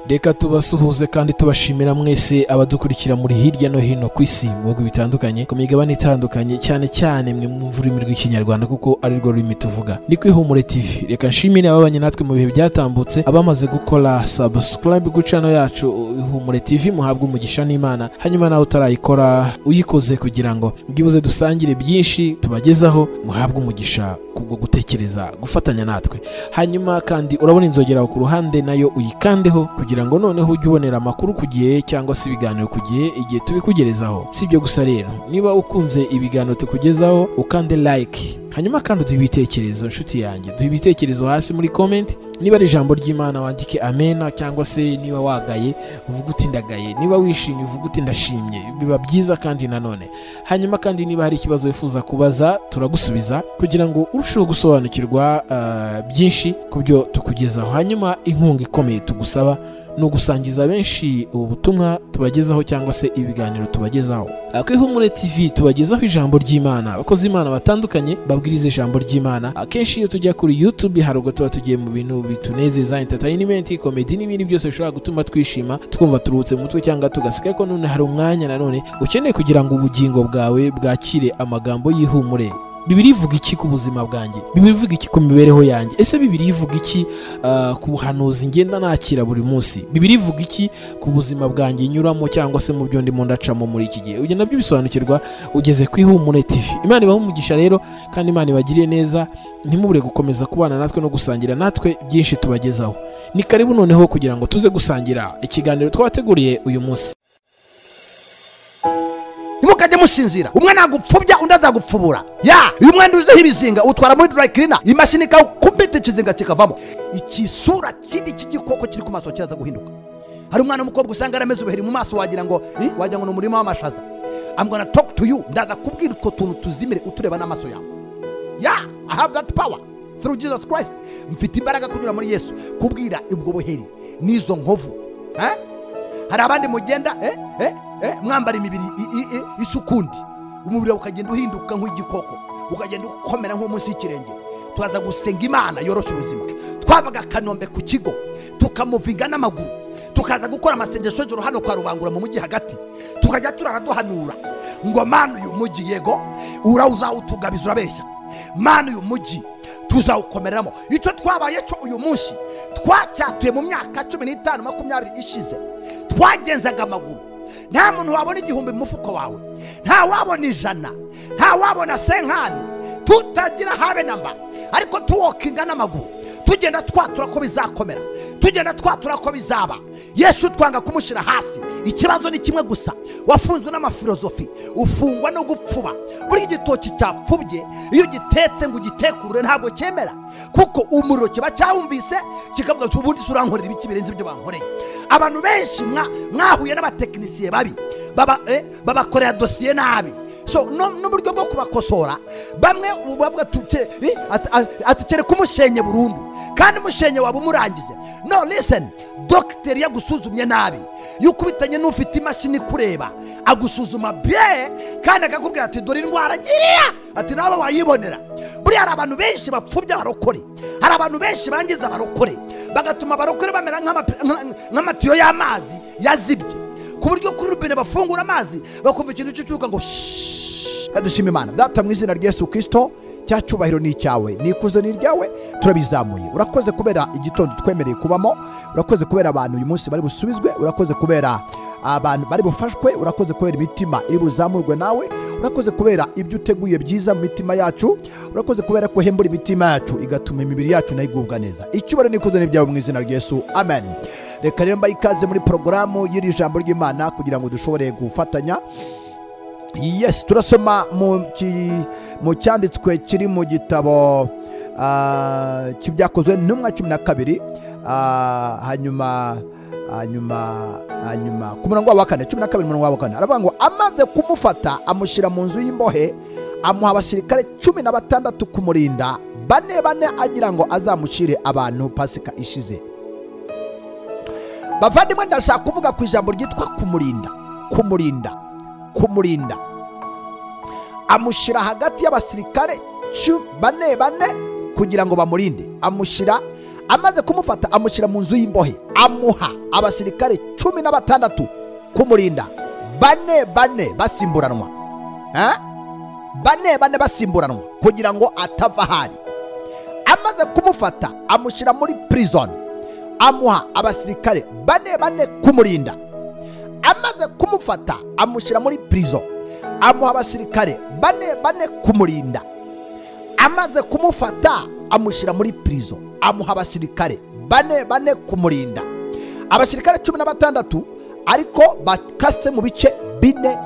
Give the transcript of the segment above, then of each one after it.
Reka tubasuhuze kandi tubashimira mwese abadukurikira muri hirya no hino ku isi mu bihugu bitandukanye ku migabane itandukanye, cyane cyane mwe mu rurimi rw'ikinyarwanda kuko ari rwo rurimi tuvuga. Ni ku IHUMURE TV. Reka nshimire ababanye natwe mu bihe byatambutse, abamaze gukora subscribe ku channel yacu IHUMURE TV, muhabwe umugisha n'Imana. Hanyuma nawe utarayikora uyikoze kugira ngo ngibuze dusangire byinshi tubagezaho, muhabwe umugisha kubwo gutekereza gufatanya natwe. Hanyuma kandi urabona inzogera ku ruhande nayo uyikandeho kugira ngo noneho ujye ubonera amakuru ku gihe cyangwa se ibiganiro ku gihe igihe tubikugerezaho. Si ibyo gusa rero, niba ukunze ibiganiro tukugezaho ukande like, hanyuma kandi uduhe ibitekerezo. Nshuti yanjye, duhe ibitekerezo hasi muri comment. Niba ari ijambo ry'Imana wandike amena, cyangwa se niba wagaye uvuga uti ndagaye, niba wishimye uvuga uti ndashimye. Biba byiza kandi nanone. Hanyuma kandi niba hari ikibazo wifuza kubaza turagusubiza kugira ngo urusheho gusobanukirwa byinshi ku byo tukugezaho. Hanyuma inkunga ikomeye tugusaba no gusangiza benshi ubu butumwa tubagezaho cyangwa se ibiganiro tubagezaho. Ku IHUMURE TV tubagezaho ijambo ry'Imana, abakozi Imana batandukanye babwiriza ijambo ry'Imana. Akenshi iyo tujya kuri YouTube hari ubwo tuba tugiye mu bintu bitunezeza, entertainment, comedy n'ibindi byose bishobora gutuma twishima twumva turuhutse mu mutwe cyangwa tugaseka. Ariko none hari umwanya nanone ukeneye kugira ngo ubugingo bwawe bwakire amagambo y'ihumure. Bibiri ivuga iki ku buzima bwanjye? Bibiri ivuga iki ku mibereho yanjye? Ese Bibiri ivuga iki ku buhanuzi ngenda nakira buri munsi? Bibiri ivuga iki ku buzima bwanjye nyuramo cyangwa se mu byo ndimo ndacamo muri iki gihe? Ugenda nabyo bisobanukirwa ugeze ku IHUMURE TV. Imana ibahe umugisha rero kandi Imana ibagiriye neza. Ntimubure gukomeza kubana natwe no gusangira natwe byinshi tubagezaho. Ni karibu noneho kugira ngo tuze gusangira ikiganiro twabateguriye uyu munsi. Nimukajye musinzira, umwe nagupfubya undi azagupfubura. Uyu mwenda uzeho ibizinga utwara muri dry cleaner, imashini ikakubita ikizinga kikavamo. Ikisura kindi cy'igikoko kiri ku maso cyaza guhinduka. Hari umwana w'umukobwa usanga arameze ubuheri mu maso wagira ngo ni umurimo w'amashaza. I'm gonna talk to you, ndaza kubwira uko tuntu tuzimire utureba n'amaso yawe. I have that power through Jesus Christ. Mfite imbaraga kunyura muri Yesu kubwira ubwo buheri n'izo nkovu. Hari abandi mugenda mwambara imibiri isukundi, umubiri ukagenda uhinduka nk'igikoko, ukagenda ukomera nk'umunsi y'ikirenge. Twaza gusenga Imana yorosha ubuzima. Twavaga Kanombe ku kigo tukamuvinga n'amaguru, tukaza gukora amasengesho joro hano kwa Rubangura mu mujyi hagati, tukajya turaraduhanura ngo Mana uyu mujyi yego urawutugabiza urabeshya, Mana uyu mujyi tuzawukomeramo. Icyo twabaye cyo uyu munsi twacyatuye mu myaka 15 20 ishize. Twagenzaga amaguru, nta muntu wabona igihumbi mu mufuko wawe, nta wabona ijana, nta wabona senkani, tutagira habe namba. Ariko tuwokinga n'amaguru tugenda twatura ko bizakomera, tugenda twatura ko bizaba. Yesu twanga kumushyira hasi. Ikibazo ni kimwe gusa, wafunzwe n'amafilozofi, ufungwa no gupfuba. Buri igitoki cyapfubye iyo gitetse ngo gitekurure ntabwo cyemera, kuko umuriro kiba cyawumvise kikavuga ati ubundi surankorera ibiki birenze ibyo bankoreye. Abantu benshi mwahuye n'abatekinisiye babi babakorera dosiye nabi, so n'uburyo bwo kubakosora bamwe bavuga ati kumushenye burundu kandi umushenye waba umurangije. No, listen, doctor yagusuzumye nabi, yukubitanye n'ufite imashini kureba, agusuzuma bye kandi akakubwira ati dore indwara ngiriya, ati nawe wayibonera. Buri hari abantu benshi bapfubya barokore, hari abantu benshi bangiza barokore, bagatuma barokore bamera nk'amatiyo y'amazi yazibye, ku buryo kuri rubine bafungura amazi bakumva ikintu cyuka ngo kadushima Imana. Data mu izina rya Yesu Kristo, cyacubahiro ni cyawe, nikuzo ni ryawe, turabizamuye. Urakoze kubera igitondo twemereye kubamo, urakoze kubera abantu uyu munsi bari busubizwe, urakoze kubera abantu bari bufashwe, urakoze kubera imitima iri buzamurwe nawe, urakoze kubera ibyo uteguye byiza mu mitima yacu, urakoze kubera ko hembura imitima yacu igatuma imibiri yacu nayigubwa neza. Icyubahiro nikuzo ni ryawe mu izina rya Yesu, amen. Reka rero mbayikaze muri porogaramu y'iri jambo ry'Imana kugira ngo dushobore gufatanya. Yes, turasoma mu cyanditswe kiri mu gitabo cy'ibyakozwe n'umwa 12, hanyuma ku murongo wa 4, 12 murongo wa 4 aravuga ngo amaze kumufata amushyira mu nzu y'imbohe, amuha abasirikare 16 kumurinda, bane agira ngo azamushire abantu Pasika ishize. Bavandimwe, ndashaka kuvuga ku ijambo ryitwa kumurinda. Amushyira hagati y'abasirikare bane kugira ngo bamurinde, amushyira amaze kumufata amushyira mu nzu y'imbohe, amuha abasirikare 16 kumurinda, bane basimburanwa, bane basimburanwa kugira ngo atava ahari. Amaze kumufata amushyira muri prison, amuha abasirikare bane kumurinda. Amaze kumufata amushyira muri prison, amuha abasirikare bane kumurinda. Amaze kumufata amushyira muri prison, amuha abasirikare bane kumurinda. Abasirikare 16 ariko bakase mu bice bine.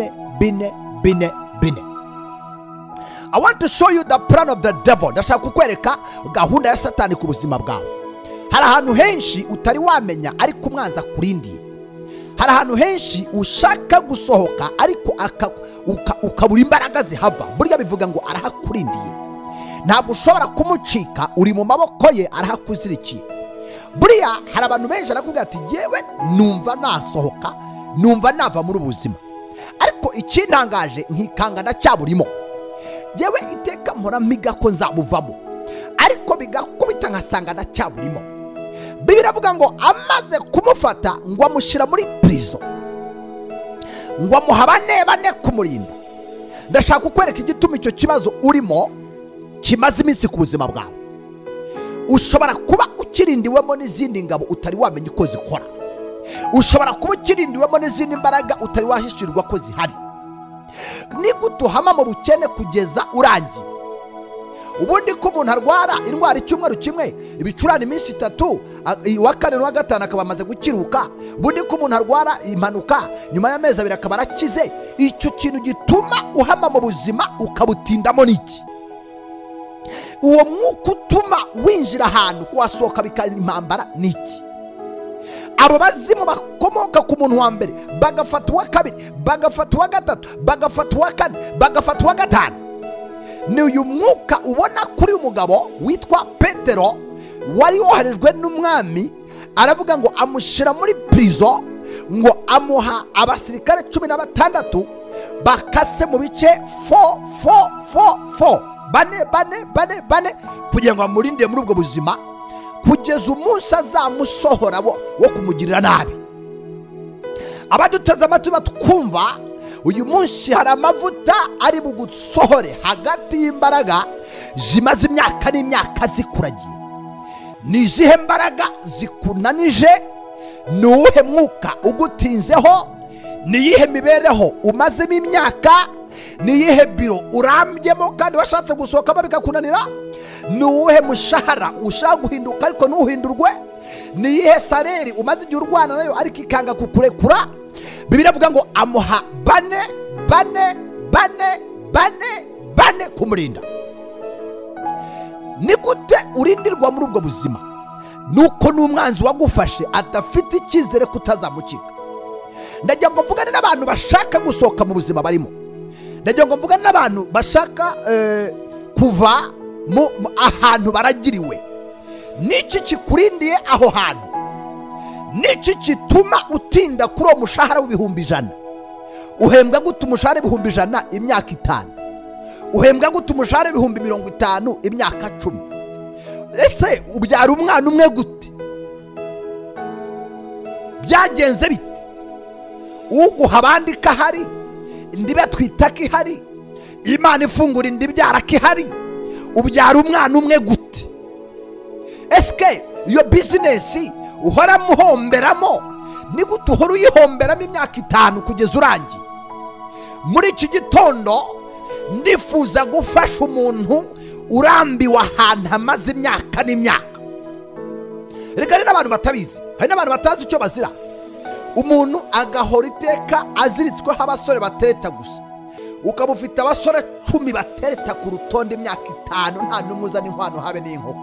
I want to show you the plan of the devil. Ndashaka kukwereka gahunda ya Satani ku buzima bwawe. Hari ahantu henshi utari wamenya ariko umwanza kurindiye. Hari ahantu henshi ushaka gusohoka ariko ukabura imbaraga zihava. Buriya bivuga ngo arahakurindiye. Ntabwo ushobora kumucika, uri mu maboko ye, arahakuzirikiye. Buriya hari abantu benshi arakubwira ati yewe numva nasohoka, numva nava muri ubuzima, ariko ikintangaje nkikanga ndacyaburimo. Yewe iteka mpora mpiga ko nzabuvamo, ariko bigakubita nkasanga ndacyaburimo. Bibiliya iravuga ngo amaze kumufata ngo amushyira muri prison, ngo amuha bane kumurinda. Ndashaka kukwereka igituma icyo kibazo urimo kimaze iminsi ku buzima bwawe. Ushobora kuba ukirindiwemo n'izindi ngabo utari wamenya uko zikora. Ushobora kuba ukirindiwemo n'izindi mbaraga utari wahishirirwa ko zihari. Nigutuhama mu bukene kugeza urangiye. Ubundi ko umuntu arwara indwara icyumweru kimwe, ibicurane iminsi 3, wa kane n'uwa gatanu akaba amaze gukiruka. Ubundi ko umuntu arwara impanuka nyuma y'amezi 2 akaba arakize. Icyo kintu gituma uhama mu buzima ukabutindamo niki? Uwo mwuka utuma winjira ahantu kwasohoka bikaba impambara niki? Abo bazimu bakomoka ku muntu wa mbere bagafata uwa kabiri, bagafata uwa gatatu, bagafata uwa kane, bagafata uwa gatanu. Ni uyu mwuka ubona kuri umugabo witwa Petero wari woherejwe n'umwami, aravuga ngo amushyira muri prison, ngo amuha abasirikare 16 bakase mu bice 4 bane kugira ngo amurinde muri ubwo buzima kugeza umunsi azamusohora wo kumugirira nabi. Abaduteze amatwi batwumva, uyu munsi hari amavuta ari bugusohore hagati y'imbaraga zimaze imyaka n'imyaka zikuragiye. Ni izihe mbaraga zikunanije? Ni uwuhe mwuka ugutinzeho? Ni iyihe mibereho umazemo imyaka? Ni iyihe biro urambyemo kandi washatse gusohokamo bikakunanira? Ni uwuhe mushahara ushaka guhinduka ariko ntuhindurwe? Ni iyihe saleri umaze igihe urwana nayo ariko ikanga kukurekura? Bibiliya ivuga ngo amuha bane kumurinda. Ni gute urindirwa muri ubwo buzima? Nuko n'umwanzi wagufashe adafite icyizere kutazamukika. Ndagira ngo mvugane n'abantu bashaka gusohoka mu buzima barimo. Ndagira ngo mvugane n'abantu bashaka kuva ahantu baragiriwe. Niki kikurindiye aho hantu? Niki kituma utinda kuri uwo mushahara w'ibihumbi 100? Uhembwa gute umushahara w'ibihumbi 100 imyaka 5? Uhembwa gute umushahara w'ibihumbi 50 imyaka 10? Ese ubyara umwana umwe gute? Byagenze bite? Uguha abandi kahari, indiba twitaka ihari, Imana ifungura indi byara kihari, ubyara umwana umwe gute? Eske iyo business uhora muhomberamo ni gute uhora uyihomberamo imyaka 5 kugeza urangiye? Muri iki gitondo ndifuza gufasha umuntu urambiwe ahantu amaze imyaka n'imyaka. Reka n'abantu batabizi, hari n'abantu batazi icyo bazira. Umuntu agahora iteka aziritsweho abasore batereta gusa, ukaba ufite abasore 10 batereta ku rutonde imyaka 5 nta n'umuza n'inkwano habe n'inkoko.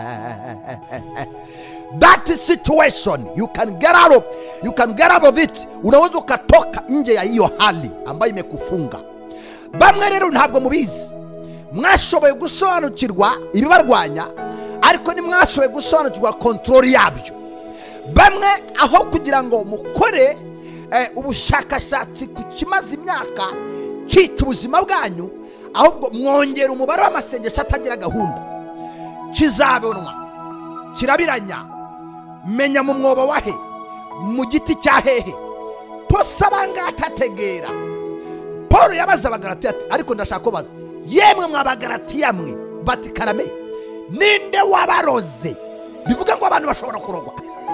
That situation you can get out of it. Unaweza ukatoka nje ya hiyo hali ambayo imekufunga. Bamwe rero ntabwo mubizi, mwashoboye gusobanukirwa ibibarwanya ariko ni mwashoboye gusobanukirwa control yabyo. Bamwe aho kugira ngo mukore ubushakashatsi ku kimaze imyaka cyica ubuzima bwanyu, ahubwo mwongera umubare w'amasengesho atagira gahunda. Kizabonwa kirabiranya, menya mu mwobo wahe, mu giti cya hehe, tosaba ngatategera. Paul yabaza abagalatiya ati ariko ndashaka kubaza, yemwe mwabagalatiya mwe bati karame, ninde wabaroze? Bivuga ngo abantu bashobora kurogwa.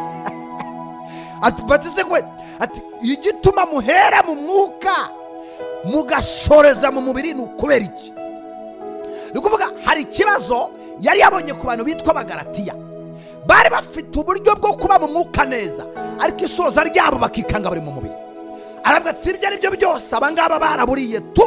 Ati batise kwe, ati igituma muhera mu mwuka mugasoreza mu mubiri ni ukubera iki? Ni kuvuga hari ikibazo yari yabonye ku bantu bitwa abagalatiya, bari bafite uburyo bwo kuba mu mwuka neza, ariko isoza ryabo bakikanga bari mu mubiri. Aravuga ati ibyo ari byo byose abangaba baraburiye tu.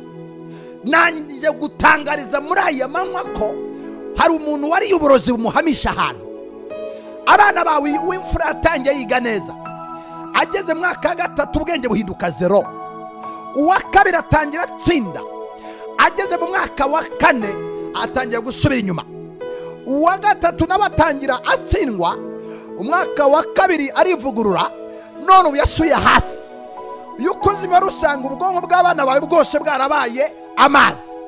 Nanjye gutangariza muri aya manywa ko hari umuntu wari uburozi bumuhamisha ahantu. Abana bawe w'imfura atangiye yiga neza, ageze mwaka gatatu ubwenge buhinduka 0. Uwa kabiri atangira atsinda, ageze mu mwaka wa 4 atangira gusubira inyuma. Uwa gatatu nawe atangira atsindwa, umwaka wa 2 arivugurura, none ubu yasuye hasi. Iyo ukoze imibare usanga ubwonko bw'abana bawe bwose bwarabaye amazi.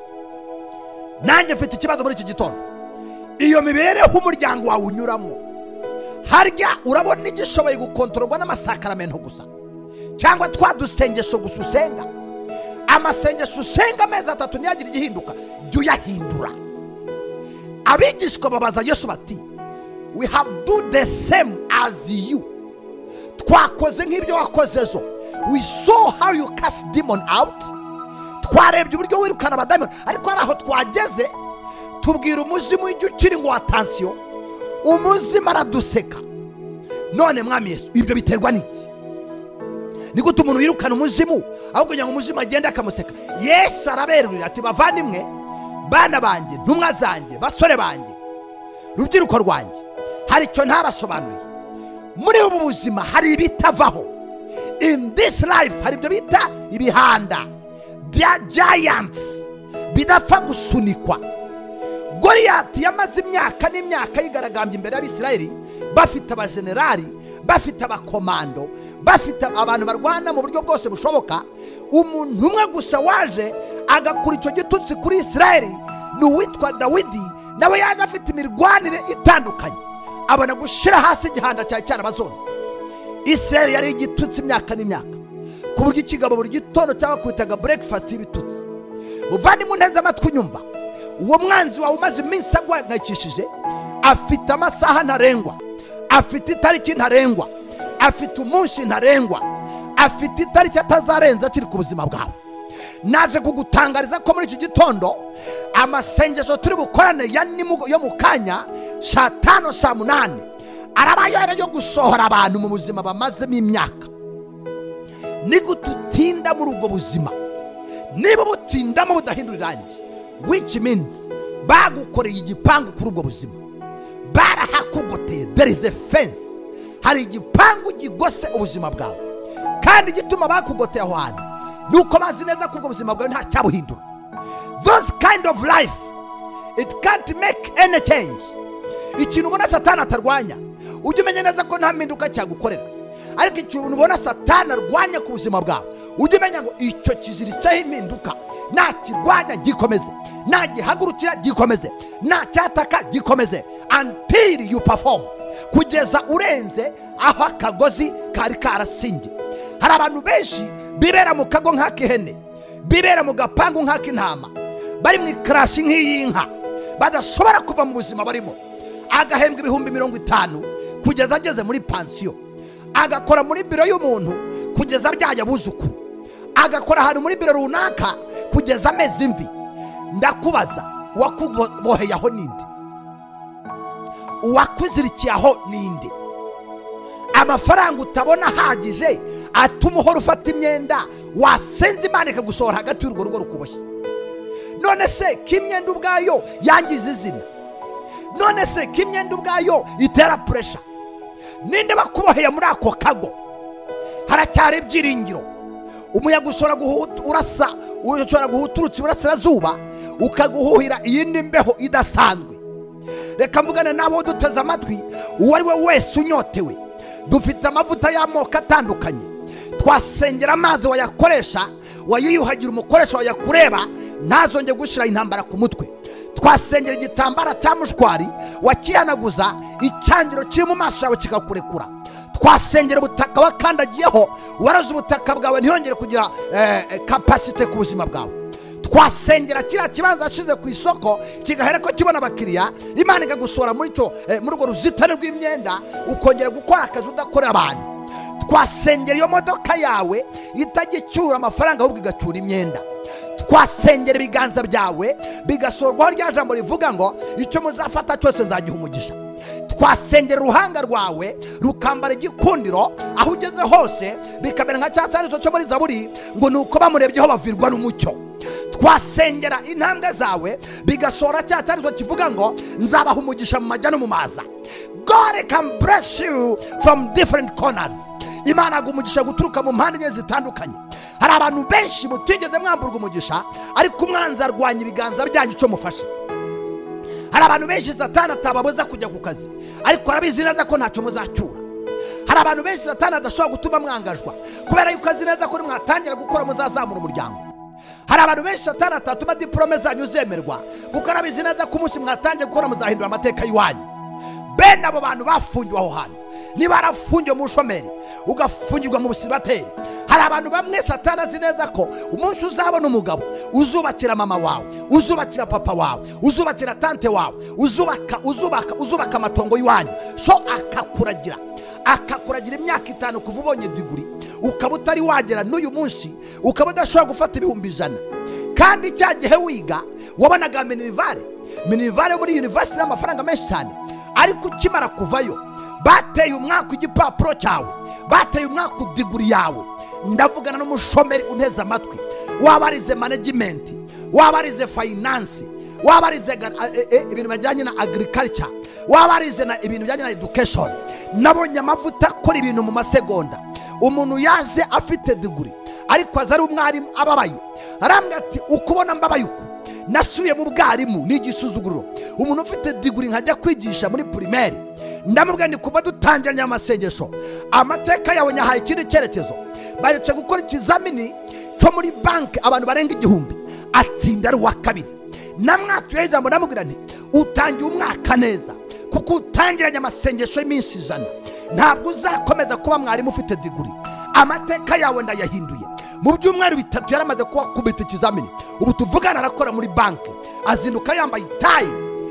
Nanjye mfite ikibazo muri iki gitondo, iyo mibereho umuryango wawe unyuramo, harya urabona igishoboye gukontororwa n'amasakaramentu gusa, cyangwa twadusengesho gusa usenga? Amasengesho usenga amezi 3 ntiyagira igihinduka, jya uyahindura. Abigishwa babaza Yesu bati, we have do the same as you. Twakoze nk'ibyo wakoze zo. We saw how you cast demon out. Twarebye uburyo wirukana abadayimoni, ariko hari aho twageze tubwira umuzimu ijya ukiri ngo attention, umuzima araduseka. None mwami Yesu, ibyo biterwa n'iki? Ni gute umuntu yirukana umuzimu ahubwo ngo umuzimu agenda akamuseka? Yesu araberurira ati bavandimwe, bana banjye, ntumwa zanjye, basore banjye, rubyiruko rwanjye, hari icyo ntabasobanuriye. Muri ubu buzima hari ibitavaho. In this life hari ibyo bita ibihanda bya giants bidapfa gusunikwa. Goliyati yamaze imyaka n'imyaka yigaragambye imbere y'Abisirayeli, bafite abajenerali, bafite abakomando, bafite abantu barwana mu buryo bwose bushoboka. Umuntu umwe gusa waje agakura icyo gitutsi kuri Isirayeli ni uwitwa Dawidi, nawe yaje afite imirwanire itandukanye, abona gushira hasi igihanda cya cyarabazonze. Isirayeli yari igitutsi imyaka n'imyaka, ku buryo ikigabo buri gitondo cyabakubitaga breakfast y'ibitutsi. Muvandimwe neza amatwi nyumva, uwo mwanzi wawe umaze iminsi agwangayikishije, afite amasaha ntarengwa, afite itariki ntarengwa, afite umunsi ntarengwa, afite itariki atazarenza kiri ku buzima bwawe. Naje kugutangariza ko muri iki gitondo amasengesho turi bukorane yo mu kanya saa 5 saa 8 arabayo yo gusohora abantu mu buzima bamazemo imyaka. Ni gututinda muri ubwo buzima, niba butindamo budahindura irangi, which means bagukoreye igipangu kuri ubwo buzima, barahakugoteye. There is a fence, hari igipangu gigose ubuzima bwawe, kandi gituma bakugoteye aho hantu nuko bazi neza ko ubwo buzima bwawe nta cyabuhindura. Those kind of life, it can't make any change. Ikintu ubona Satani atarwanya, ujye umenya neza ko nta mpinduka cyagukorera. Ariko ikintu ubona Satani arwanya ku buzima bwawe, ujye umenya ngo icyo kiziritseho impinduka, nakirwanya gikomeze, nagihagurukira gikomeze, nacyataka gikomeze, until you perform, kugeza urenze aho akagozi kari karasinge. Hari abantu benshi bibera mu kago nk'akihene, bibera mu gapangu nk'akintama, bari mu ikrashi nk'iyinka, badashobora kuva mu buzima barimo. Agahembwa 50,000 kugeza ageze muri pansiyo, agakora muri biro y'umuntu kugeza byaje abuzukuru, agakora ahantu muri biro runaka kugeza amezi imvi. Ndakubaza, wakuboheye aho ninde? Uwakuzirikiye aho ninde? Amafaranga utabona hagije atuma uhora ufata imyenda wasenze Imana ikagusohora hagati y'urwo rugo rukuboshye. None se kimyenda ubwayo yangiza izina? None se kimyenda ubwayo itera pressure? Ninde bakuboheye muri ako kago? Haracyari ibyiringiro. Umuyaga ushobora urasa, ushobora guhuturutsa iburasirazuba ukaguhuhira iyindi mbeho idasanzwe. Reka mvugane nabo duteze amatwi, uwo ari we wese unyotewe, dufite amavuta y'amoko atandukanye. Twasengera amazi wayakoresha, wayiyuhagira umukoresha wayakureba ntazonge gushira intambara ku mutwe. Twasengera igitambara cya mushwari, wakihanaguza icyangiro kiri mu maso yawe kikakurekura. Twasengera ubutaka wakandagiyeho, waraze ubutaka bwawe ntiyongere kugira kapasite ku buzima bwawe. Twasengera kiriya kibanza ashize ku isoko kigahera ko kibona abakiriya, Imana ikagusora muri urwo ruzitane rw'imyenda, ukongera gukora akazi udakorera abantu. Twasengera iyo modoka yawe itagicyura amafaranga ahubwo igacyura imyenda. Twasengera ibiganza byawe bigasorwaho rya jambo rivuga ngo icyo muzafata cyose nzagiha umugisha. Twasengera uruhanga rwawe rukambara igikundiro, aho ugeze hose bikamera nka cya cyanditswe cyo muri Zaburi ngo nuko bamurebyeho bavirwa n'umucyo. Twasengera intambwe zawe bigasora cya cyanditswe kivuga ngo nzabaha umugisha mu majya no mu maza. God can bless you from different corners. Imana agumugisha guturuka mu mpande nye zitandukanye. Hari abantu benshi mutigeze mwamburwa umugisha, ariko umwanzi arwanya ibiganza byanyu cyo mufashe. Hari abantu benshi Satani atababuza kujya ku kazi, ariko arabizi neza ko ntacyo muzacyura. Hari abantu benshi Satani adashobora gutuma mwangajwa, kubera yuko azi neza ko mwatangira gukora muzazamura umuryango. Hari abantu benshi Satani atatuma diplome zanyu zemerwa, kuko arabizi neza ko umunsi mwatangiye gukora muzahindura amateka y'iwanyu. Bene abo bantu bafungiwe aho hantu, niba arafungiwe mu bushomeri ugafungirwa mu busibateri. Hari abantu bamwe Satani azi neza ko umunsi uzabona umugabo uzubakira mama wawe, uzubakira papa wawe, uzubakira tante wawe, uzubaka amatongo y'iwanyu, so akakuragira imyaka 5 kuva ubonye diguri, ukaba utari wagera n'uyu munsi, ukaba udashobora gufata ibihumbi 100. Kandi cya gihe wiga wabonaga minivare muri university n'amafaranga menshi cyane, ariko ukimara kuvayo bateye umwaka igipapuro cyawe, bateye umwaka diguri yawe. Ndavugana n'umushomeri unteza amatwi, wabarize management, wabarize finance, wabarize ibintu bijyanye na agriculture, wabarize na ibintu bijyanye na education. Nabonye amavuta akora ibintu mu masegonda. Umuntu yaje afite diguri, ariko azari umwarimu ababaye, arambwira ati ukubona mbabaye uko nasubiye mu bwarimu n'igisuzuguriro. Umuntu ufite diguri nkajya kwigisha muri primaire, ndamubwira ni kuva dutangiranye amasengesho, amateka yawe nyahaye ikindi cyerekezo. Baretse gukora ikizamini cyo muri banki abantu barenga 1000, atsinda ari wa kabiri. Namwatuye ijambo ndamubwira nti utangiye umwaka neza, kuko utangiranye amasengesho y'iminsi 100. Ntabwo uzakomeza kuba mwarimu ufite diguri. Amateka yawe ndayahinduye. Mu byumweru 3 yaramaze kuba kubita ikizamini. Ubu tuvugana arakora muri banki, azinduka yambaye itayi.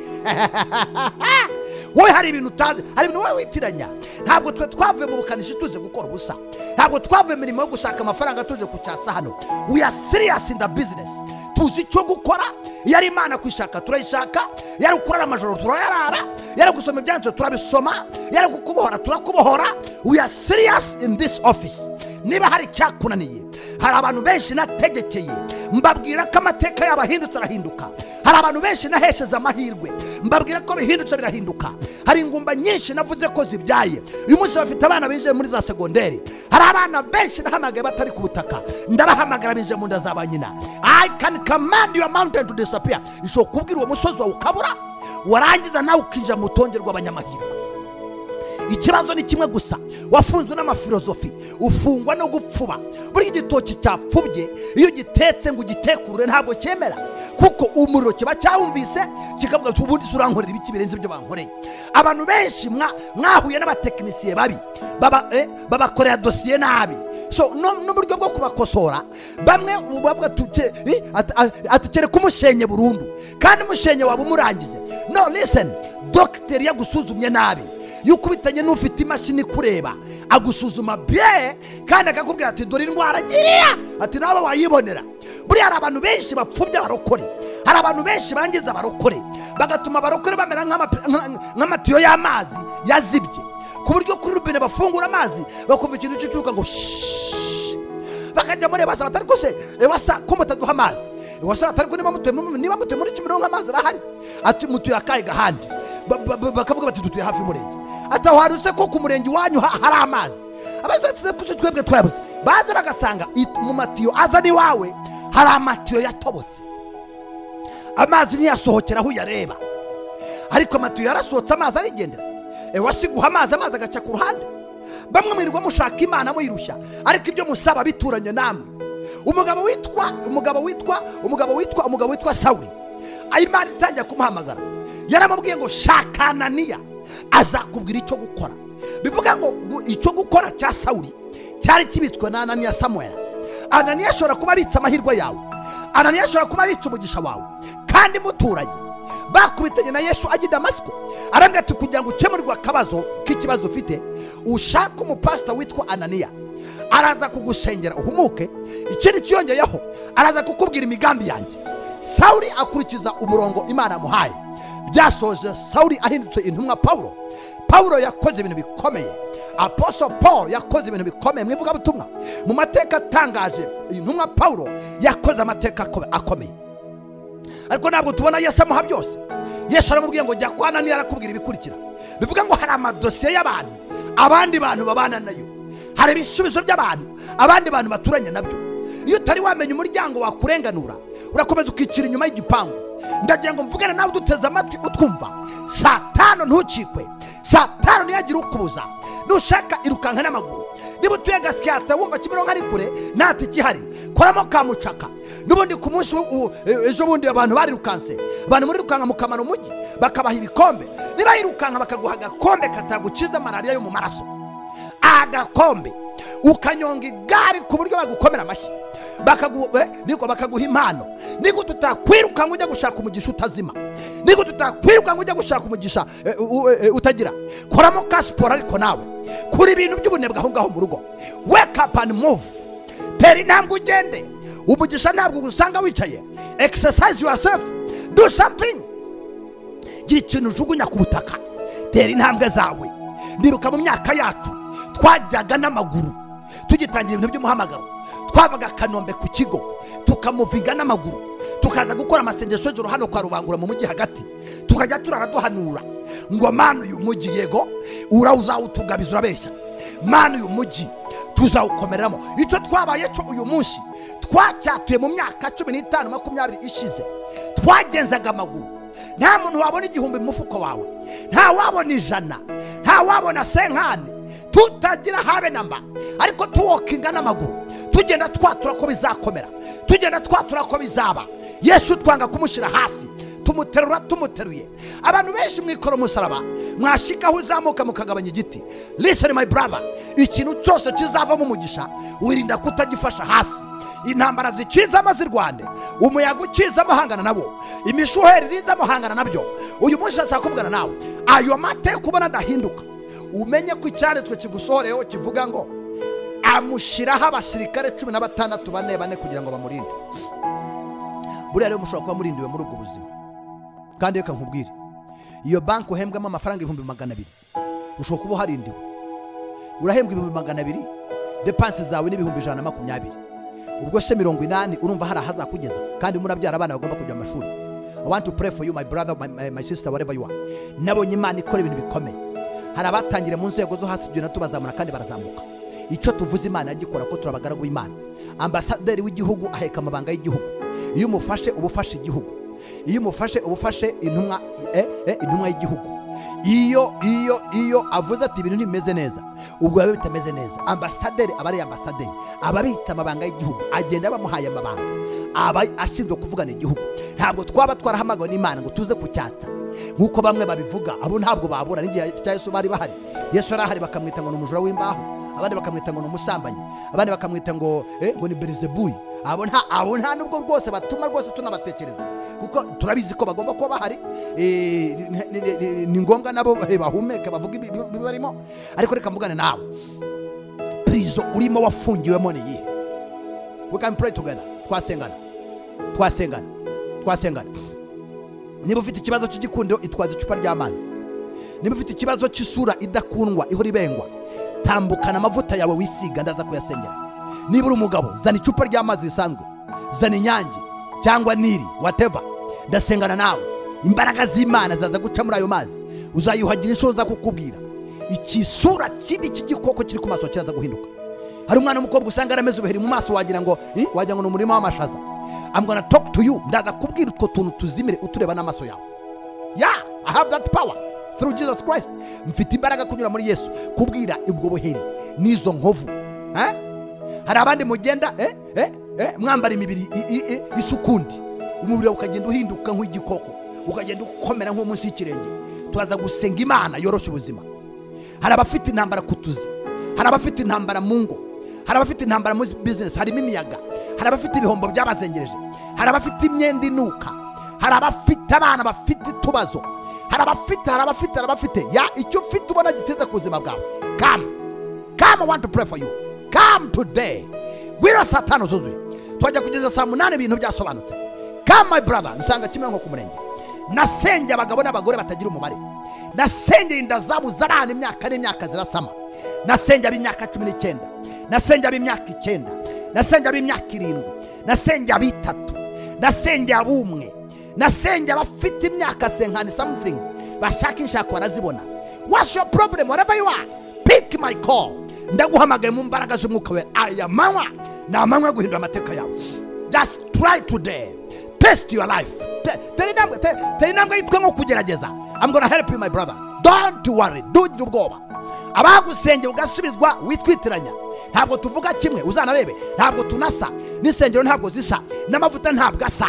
Wowe hari ibintu utazi, hari ibintu wowe witiranya. Ntabwo twe twavuye mu bukanishi tuze gukora ubusa, ntabwo twavuye imirimo yo gushaka amafaranga tuze kucyatsa hano. We are serious in the business. Tuzi icyo gukora. Yari Imana kwishaka turayishaka, yari gukorera amajoro turayarara, yari gusoma ibyanditswe turabisoma, yari kukubohora turakubohora. We are serious in this office. Niba hari cyakunaniye, hari abantu benshi nategekeye mbabwira ko amateka y'abahindutse arahinduka. Hari abantu benshi nahesheza amahirwe mbabwira ko bihindutse birahinduka. Hari ingumba nyinshi navuze ko zibyaye, uyu munsi bafite abana binjiye muri za segonderi. Hari abana benshi nahamagaye batari ku butaka, ndabahamagara binjiye mu nda za banyina. I can command your mountain to disappear. Isho kubwira uwo musozi wawe ukabura, warangiza nawe ukinjira mu rutonde rw'abanyamahirwe. Ikibazo ni kimwe gusa, wafunzwe n'amafilozofi, ufungwa no gupfuba. Buri igitoki cyapfubye iyo gitetse ngo gitekurure ntabwo cyemera, kuko umuriro kiba cyawumvise kikavuga ati ubundi surankorera ibiki birenze ibyo bankoreye. Abantu benshi mwahuye n'abatekinisiye babi, babakorera dosiye nabi. So n'uburyo bwo kubakosora, bamwe bavuga atukere kumushenye burundu, kandi mushenye waba umurangije. No, listen, doctor yagusuzumye nabi, yukubitanye n'ufite imashini kureba, agusuzuma bye kandi akakubwira ati dore indwara giriya, ati nawe wayibonera. Buri hari abantu benshi bapfubya barokore, hari abantu benshi bangiza barokore, bagatuma barokore bamera nk'amatiyo y'amazi yazibye, ku buryo kuri rubine bafungura amazi bakumva ikintu cy'ucyuka ngo bakajya muri basa batari ko se wasa ko mutaduha amazi, wasa batari ko niba mutuye muri Kimironko amazi arahari, ati mutuye akaye gahandi, bakavuga bati dutuye hafi y'umurenge. Atawaruse ko ku murenge wanyu hari amazi, abazatse kucyo twebwe twabuze, baje bagasanga mu matiyo azani wawe hari amatiyo yatobotse, amazi ntiyasohokera aho yareba, ariko amatiyo yarasohotse amazi arigendera. Wasiguha amazi agaca ku ruhande. Bamwe mwirirwa mushaka Imana muyirushya, ariko ibyo musaba bituranye namwe. Umugabo witwa Sawuli, Imana itangiye kumuhamagara, yaramubwiye ngo shaka Ananiya azakubwira icyo gukora. Bivuga ngo icyo gukora cya Sawuli cyari kibitswe na Ananiya Samuel. Ananiya ashobora kuba abitse amahirwe yawe, Ananiya ashobora kuba abitse umugisha wawe, kandi muturanye bakubitanye na Yesu ajya i Damasiko. Arambwira ati kugira ngo ukemurirwe akabazo k'ikibazo ufite, ushaka umupasita witwa Ananiya, araza kugusengera uhumuke. Ikindi cyiyongeyeho, araza kukubwira imigambi yanjye. Sawuli akurikiza umurongo Imana amuhaye. Byasoje Sawuli ahindutse intumwa Pawulo. Pawulo yakoze ibintu bikomeye. Apostle Paul yakoze ibintu bikomeye mu ivugabutumwa. Mu mateka atangaje, intumwa Pawulo yakoze amateka akomeye. Ariko ntabwo tubona Yesu amuha byose. Yesu aramubwiye ngo jya kwa Ananiya arakubwira ibikurikira. Bivuga ngo hari amadosiye y'abantu, abandi bantu babana nayo. Hari ibisubizo by'abantu, abandi bantu baturanye nabyo. Iyo utari wamenya umuryango wakurenganura, urakomeza ukicira inyuma y'igipangu. Ndagira ngo mvugane nawe duteze amatwi utwumva. Satani ntukikwe, Satani ntiyagira ukubuza. Nushaka irukanka n'amaguru. Niba utuye Gasyata wumva Kimironko ari kure, nati kihari, koramo Kamucaka. Nubundi ku munsi ejo bundi abantu barirukanse, abantu muri rukanga mukamara umujyi bakabaha ibikombe. Niba yirukanka bakaguha agakombe katagukiza malaria yo mu maraso, agakombe ukanyonga igare ku buryo bagukomera amashyi, bakaguha impano. Niko tutakwirukanka ujya gushaka umugisha utazima, niko tutakwirukanka ujya gushaka umugisha utagira. Koramo ka siporo ariko nawe kuri ibintu by'ubunebwe aho ngaho mu rugo. Wake up and move, tera intambwe ugende. Umugisha ntabwo usanga wicaye. Exercise yourself, do something. Gira ikintu ujugunya ku butaka, tera intambwe zawe. Ndiruka mu myaka yacu twajyaga n'amaguru tugitangira ibintu by'umuhamagaro. Twavaga Kanombe ku kigo tukamuvinga n'amaguru, tukaza gukora amasengesho y'ijoro hano kwa Rubangura mu mujyi hagati. Tukajya turaraduhanura ngo Mana uyu mujyi yego urawutugabiza, urabeshya. Mana uyu mujyi tuzawukomeramo. Icyo twabaye cyo uyu munsi twacyatuye mu myaka 15 20 ishize. Twagenzaga amaguru. Nta muntu wabona igihumbi mu mufuko wawe, nta wabona ijana, nta wabona 50, tutagira habe namba. Ariko tuwokinga n'amaguru, tugenda twatura ko bizakomera, tugenda twatura ko bizaba. Yesu twanga kumushyira hasi, tumuterura tumuteruye. Abantu benshi mwikora umusaraba mwashikaho uzamuka mukagabanya igiti. Listen my brother, ikintu cyose kizava mu mugisha wirinda kutagifasha hasi. Intambara zikiza amazirwande, umuyaga ukiza amahangana nabo, imishuheri riza amahangana nabyo. Uyu munsi ashaka kuvugana nawe, ayo mateka kubona dahinduka. Umenye ko icyanditswe kigusohoreho kivuga ngo amushyiraho abasirikare 16 bane kugira ngo bamurinde. Buriya rero mushobora kuba murindiwe muri ubwo buzima. Kandi reka nkubwire, iyo banki uhembwamo amafaranga 200,000 ushobora kuba harindiwe. Urahembwa 200,000, depense zawe ni 120. Ubwo se 80 urumva hari ahazakugeza, kandi murabyara abana bagomba kujya amashuri. I want to pray for you my brother, my sister, whatever you are. Nabonye Imana ikora ibintu bikomeye. Hari abatangire mu nzego zo hasi tugenda tubazamura kandi barazamuka. Icyo tuvuze Imana yagikora ko turabagaragu b'Imana. Ambasaderi w'igihugu aheka amabanga y'igihugu. Iyo umufashe ubufashe igihugu, iyo umufashe ubufashe intumwa y'igihugu. Iyo avuze ati ibintu ntimeze neza, ubwo biba bitameze neza. Ambasaderi abari ambasaderi, ababitsa amabanga y'igihugu, agenda bamuhaye amabanga, aba ashinzwe kuvugana igihugu. Ntabwo twaba twarahamagawe n'Imana ngo tuze kucyatsa nkuko bamwe babivuga. Abo ntabwo babura. N'igihe cya Yesu bari bahari, Yesu arahari bakamwita ngo n'umujura w'imbaho, abandi bakamwita ngo n'umusambanyi, abandi bakamwita ngo ni Beelzebuli. Abo nta nubwo rwose batuma rwose tunabatekereza, kuko turabizi ko bagomba kuba bahari. Ni ngombwa nabo bahumeke bavuga bibarimo. Ariko reka mvugane nawe, prizo urimo wafungiwemo ni yihe? We can pray together. Twasengana. Niba ufite ikibazo cy'igikundo, itwaza icupa ry'amazi. Niba ufite ikibazo cy'isura idakundwa ihora ibengwa, tambukana amavuta yawe wisiga, ndaza kuyasengera. Niba uri umugabo, zana icupa ry'amazi risanzwe, zana inyange cyangwa niri whatever, ndasengana nawe. Imbaraga z'Imana zaza guca muri ayo mazi, uzayuhagira ishoza kukubwira ikisura kibi cy'igikoko kiri ku maso cyaza guhinduka. Hari umwana w'umukobwa usanga arameze ubuheri mu maso, wagira ngo ni umurimo w'amashaza. I'm gonna talk to you, ndaza kubwira utwo tuntu tuzimire utureba n'amaso yawe. Yeah, I have that power through Jesus Christ. Mfite imbaraga kunyura muri Yesu kubwira ubwo buheri n'izo nkovu. Hari abandi mugenda mwambara imibiri isukundi, umubiri ukagenda uhinduka nk'igikoko, ukagenda ukomera nko munsi y'ikirenge. Turaza gusenga Imana yoroshya ubuzima. Hari abafite intambara kutuzi, hari abafite intambara mu ngo, hari abafite intambara muri business, harimo imiyaga, hari abafite ibihombo byabazengereje, hari abafite imyenda inuka, hari abafite abana bafite tubazo, hari abafite ya icyo ufite ubona giteze ku buzima bwawe. Come, I want to pray for you. Come today. Gwira Satani uzuzuye. Twajya kugeza saa 8 ibintu byasobanutse. Come my brother, nsanga kimwe nko ku murenge. Nasenge abagabo n'abagore batagira umubare. Nasenge inda zabo z'abana imyaka n'imyaka zirasama. Nasenge ab'imyaka 19. Nasenge ab'imyaka 9. Nasenge ab'imyaka 7. Nasenge ab'itatu. Nasenge ab'umwe. Nasenge abafite imyaka 50 something. Bashaka inshaka barazibona. What's your problem? Whatever you are, pick my call. Ndaguhamagaye mu mbaraga z'umwuka we. Aya manywa na amanywa guhindura amateka yawe. Just try today. Test your life. Teri nambwe yitwa nko kugerageza. I'm gonna help you my brother. Don't worry. Dugire ubwoba. Abagusengera ugasubizwa witwitiranya. Ntabwo tuvuga kimwe, uzanarebe. Ntabwo tunasa. N'isengero ntabwo zisa. N'amavuta ntabwo asa.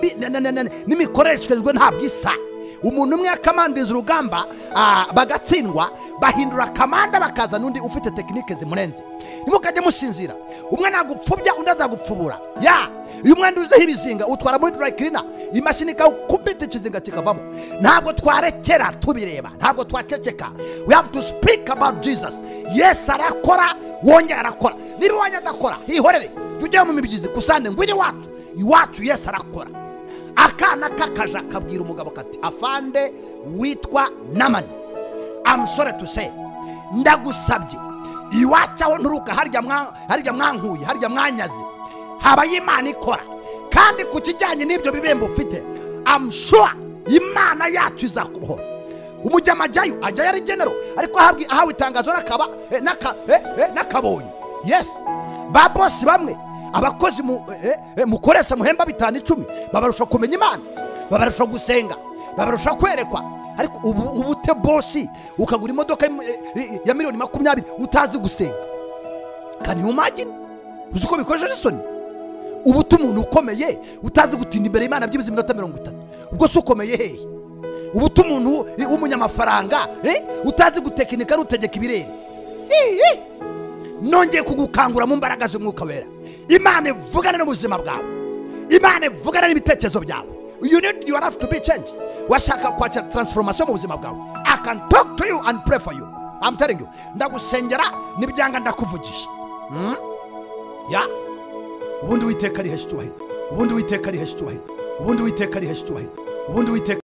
N'imikoreshezwe ntabwo isa. Umuntu umwe akamandiza urugamba bagatsindwa, bahindura kamanda bakaza nundi ufite tekinike zimurenze. Nimukajye musinzira. Umwe nagupfubya undi azagupfubura. Ya, uyu mwenda uzeho ibizinga utwara muri dry cleaner, imashini ikakubita ikizinga kikavamo. Ntabwo twarekera tubireba, ntabwo twaceceka. We have to speak about Jesus. Yes arakora, wongera arakora. Niba wanya adakora, hihorere. Tujye mu mibyizi kusande ngwini iwacu yes arakora. Akana kakaja kabwira umugabo kati, afande witwa Namani, I'm sorry to say, ndagusabye iwacaho nturuka harya mwankuye, harya mwanyazi, habaye Imana ikora, kandi ku kijyanye n'ibyo bibembo ufite, I'm sure Imana yacu izakubohora. Umujyamajyayo ajya yari genero, ariko ahawe itangazo n'akaboyi. Yes, babosi bamwe abakozi mukoresha muhemba 5-10 babarusha kumenya Imana, babarusha gusenga, babarusha kwerekwa. Ariko ubute bosi ukagura imodoka ya miliyoni 20 utazi gusenga. Can you imagine? Uzuko bikoresha isoni. Ubute umuntu ukomeye utazi gutinda imbere y'Imana byibuze iminota 30. Ubwo se ukomeye hehe? Ubute umuntu w'umunyamafaranga utazi gutekinika n'utegeka ibirere. Nongeye kugukangura mu mbaraga z'umwuka wera. Imana ivugana n'ubuzima bwawe. Imana ivugana n'ibitekerezo byawe. You have to be changed. Washaka kwacha transformation mu buzima bwawe. I can talk to you and pray for you. I'm telling you. Ndagusengera nibyanga ndakuvugisha. Ya. Ubundi witeka ari heshu cyubahiro. Ubundi witeka ari heshu cyubahiro. Ubundi witeka ari heshu cyubahiro. Ubundi witeka